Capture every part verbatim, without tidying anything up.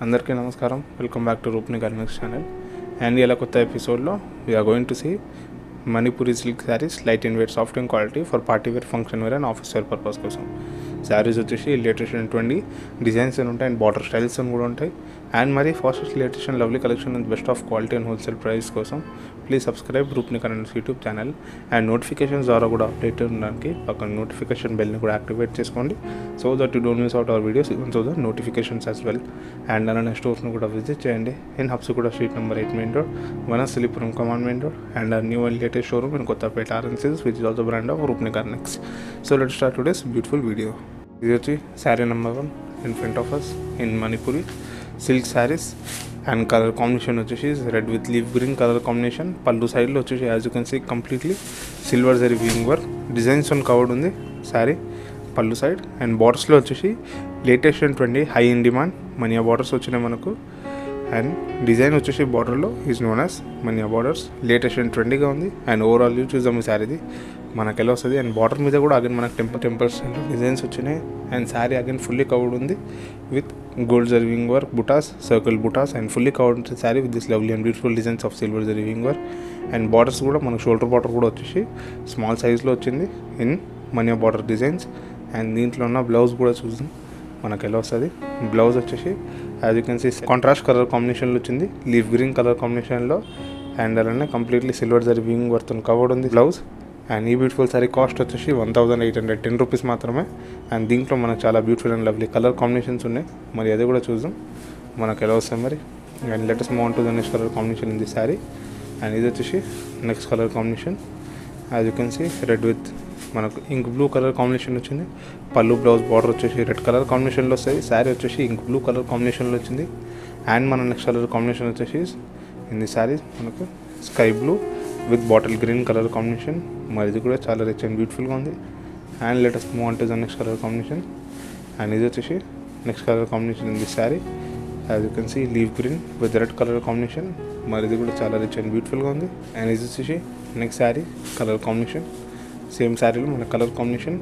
అందరికీ నమస్కారం. Welcome back to Roopni garments channel. And ఇలా కొత్త ఎపిసోడ్లో we're going to see Manipuri silk sarees light in weight, soft and quality for party wear, function wear and office wear purpose కోసం. Sarees వచ్చేసి latest అయినటువంటి designs అని ఉంటాయి అండ్ బార్డర్ స్టైల్స్ అని కూడా ఉంటాయి. అండ్ మరి fastest latest and lovely collection and best of quality and wholesale price కోసం please subscribe Roopni garments YouTube channel. And notifications ద్వారా కూడా అప్డేట్ ఉండడానికి పక్కన నోటిఫికేషన్ బెల్ని కూడా యాక్టివేట్ చేసుకోండి, so that you don't miss out our videos even so the notifications as well. And అలానే స్టోర్స్ను కూడా విజిట్ చేయండి in Habsiguda street number eight main road, Vanasthalipuram command main road, and a new and latest showroom in Kothapet RNC's which is also brand of Roopni garments. So let's start today's beautiful video. ఇది వచ్చి saree number one in front of us in Manipuri silk saris. And colour combination వచ్చేసి red with leaf green colour combination. Pallu సైడ్లో వచ్చేసి as you can see completely silver zari weaving work designs on covered ఉంది sari pallu side. And బార్డర్స్లో వచ్చేసి latest twenty high in demand మనియా borders వచ్చినాయి మనకు. And design వచ్చేసి బార్డర్లో ఈజ్ నోన్ యాజ్ మనియా బార్డర్స్. లేటెస్ట్ అండ్ ట్రెండీగా ఉంది. అండ్ ఓవరాల్ వ్యూ చూద్దాం ఈ శారీది మనకు ఎలా వస్తుంది. అండ్ బార్డర్ మీద కూడా అగైన్ మనకు టెంపర్ టెంపర్స్ డిజైన్స్ వచ్చినాయి. And sari again fully covered ఉంది విత్ గోల్డ్ జర్వింగ్ వర్క్, బుటాస్, సర్కిల్ బుటాస్, అండ్ ఫుల్లీ కవర్డ్ ఉంటుంది sari with this lovely and beautiful designs of silver జర్వింగ్ వర్క్. అండ్ బార్డర్స్ కూడా మనకు షోల్డర్ బార్డర్ కూడా వచ్చేసి స్మాల్ సైజ్లో వచ్చింది ఇన్ మనియా బార్డర్ డిజైన్స్. అండ్ దీంట్లో ఉన్న బ్లౌజ్ కూడా చూద్దాం మనకు ఎలా వస్తుంది. బ్లౌజ్ వచ్చేసి as you can see contrast colour కాంబినేషన్లో వచ్చింది, లీవ్ గ్రీన్ కలర్ కాంబినేషన్లో. అండ్ అలానే completely silver zari weaving work covered ఉంది బ్లౌజ్. అండ్ ఈ బ్యూటిఫుల్ సారీ కాస్ట్ వచ్చేసి one thousand eight hundred ten rupees మాత్రమే. అండ్ దీంట్లో మనకు చాలా beautiful and lovely colour combinations ఉన్నాయి, మరి అది కూడా చూద్దాం మనకు ఎలా వస్తాయి మరి. And latest mount to the next colour combination ఉంది శారీ. అండ్ ఇది వచ్చేసి next colour combination as you can see red with మనకు ఇంక్ బ్లూ కలర్ కాంబినేషన్ వచ్చింది. పళ్ళు బ్లౌజ్ బార్డర్ వచ్చేసి రెడ్ కలర్ కాంబినేషన్లో వస్తాయి. శారీ వచ్చేసి ఇంక్ బ్లూ కలర్ కాంబినేషన్లో వచ్చింది. అండ్ మన నెక్స్ట్ కలర్ కాంబినేషన్ వచ్చేసి ఇన్ ది శారీ మనకు sky blue with bottle green colour combination, మరి ఇది కూడా చాలా రిచ్ అండ్ బ్యూటిఫుల్గా ఉంది. అండ్ లేటెస్ట్ మూవ్ అంటే నెక్స్ట్ కలర్ కాంబినేషన్. అండ్ ఇది వచ్చేసి next colour combination in the sari as you can see leaf green with red colour combination, మరి ఇది కూడా చాలా రిచ్ అండ్ బ్యూటిఫుల్గా ఉంది. అండ్ ఇది వచ్చేసి next sari colour combination. Same శారీలో మన colour combination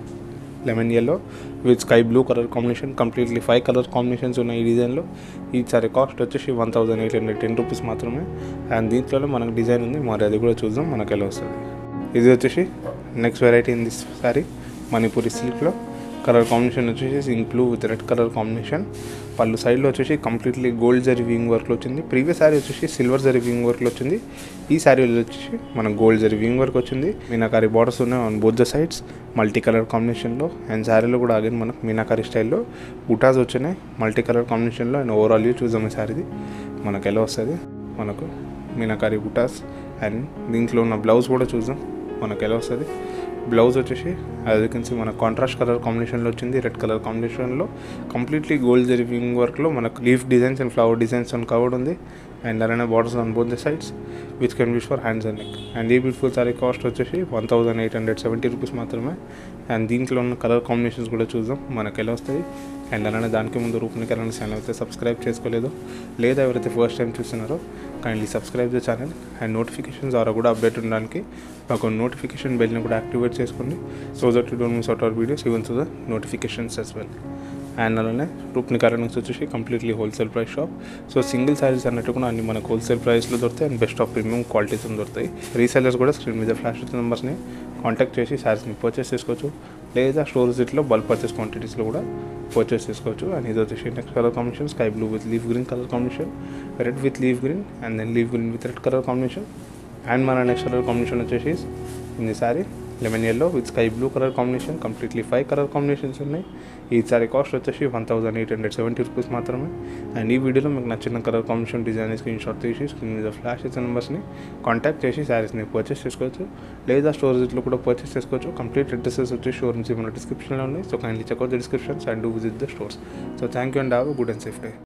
lemon yellow with sky blue colour combination. Completely five colour combinations ఉన్నాయి ఈ డిజైన్లో. ఈ సారీ కాస్ట్ వచ్చేసి one thousand eight hundred ten rupees మాత్రమే. అండ్ దీంట్లోనే మనకు డిజైన్ ఉంది, మరి అది కూడా చూద్దాం మనకు ఎలా వస్తుంది. ఇది వచ్చేసి next variety in this sari Manipuri సిల్క్లో. కలర్ కాంబినేషన్ వచ్చేసి ink blue with red colour combination. Pallu సైడ్లో వచ్చేసి కంప్లీట్లీ గోల్డ్ జరీ వీవింగ్ వర్క్లో వచ్చింది. ప్రీవియస్ శారీ వచ్చేసి సిల్వర్ జరీ వీవింగ్ వర్క్లో వచ్చింది. ఈ శారీలో వచ్చేసి మనకు గోల్డ్ జరీ వీవింగ్ వర్క్ వచ్చింది. మీనాకారి బార్డర్స్ ఉన్నాయి on both the sides multi colour కాంబినేషన్లో. అండ్ శారీలో కూడా అగైన్ మనకు మీనాకారి స్టైల్లో బుటాస్ వచ్చినాయి మల్టీ కలర్ కాంబినేషన్లో. అండ్ ఓవరాల్ వ్యూ చూద్దాం ఈ శారీది మనకు ఎలా వస్తుంది. మనకు మీనాకారి బుటాస్ అండ్ దీంట్లో ఉన్న బ్లౌజ్ కూడా చూద్దాం మనకు ఎలా వస్తుంది. బ్లౌజ్ వచ్చేసి యాజ్ యూ కెన్ సీ మన కాంట్రాస్ట్ కలర్ కాంబినేషన్లో వచ్చింది, రెడ్ కలర్ కాంబినేషన్లో. కంప్లీట్లీ గోల్డ్ జరీ వీవింగ్ వర్క్లో మనకు leaf designs and flower designs అని కవర్డ్ ఉంది. అండ్ అలానే borders on both the sides which can use for hands and neck. And ఈ బ్యూటిఫుల్ సారీ కాస్ట్ వచ్చేసి one thousand eight hundred seventy rupees మాత్రమే. And దీంట్లో ఉన్న కలర్ కాంబినేషన్స్ కూడా చూద్దాం మనకు ఎలా వస్తాయి. అండ్ అలానే దానికి ముందు రూప్ని గార్మెంట్స్ ఛానల్ అయితే సబ్స్క్రైబ్ చేసుకోలేదు లేదా ఎవరైతే ఫస్ట్ టైం చూస్తున్నారో kindly subscribe the channel. And notifications ద్వారా కూడా అప్డేట్ ఉండడానికి ఒక నోటిఫికేషన్ బెల్ని కూడా యాక్టివేట్ చేసుకోండి, so that you don't miss out our videos even so the notifications as well. And అలానే రూప్ని గార్మెంట్స్ వచ్చేసి completely wholesale price shop. So single sarees అన్నట్టు కూడా అన్ని మనకు హోల్సేల్ ప్రైస్లో దొరుకుతాయి అండ్ బెస్ట్ ఆఫ్ ప్రీమియం క్వాలిటీతో దొరుకుతాయి. రీసెల్లర్స్ కూడా స్క్రీన్ మీద ఫ్లాష్ వచ్చిన నెంబర్స్ని కాంటాక్ట్ చేసి శారీస్ని పర్చేస్ చేసుకోవచ్చు, లేదా స్టోర్ విజిట్లో బల్క్ పర్చేస్ క్వాంటిటీస్లో కూడా పర్చేస్ చేసుకోవచ్చు. అండ్ ఇది వచ్చేసి next colour combination sky blue with leaf green colour combination, red with leaf green and then leaf green with red colour combination. And మన నెక్స్ట్ కలర్ కాంబినేషన్ వచ్చేసి in the sari lemon yellow with sky blue colour combination. Completely five colour combinations ఉన్నాయి. ఈ sari cost వచ్చేసి one thousand eight hundred seventy rupees మాత్రమే. And ఈ వీడియోలో మీకు నచ్చిన colour combination design screen shot తీసి స్క్రీన్ మీద ఫ్లాష్ ఇచ్చిన నెంబర్స్ని కాంటాక్ట్ చేసి శారీస్ని పర్చేస్ చేసుకోవచ్చు, లేదా స్టోర్ విజిట్లో కూడా పర్చేస్ చేసుకోవచ్చు. కంప్లీట్ అడ్రసెస్ వచ్చి షోరూమ్స్ మన డిస్క్రిప్షన్లో ఉన్నాయి. So kindly check out the descriptions and do visit the stores. So thank you and have a good and safe day.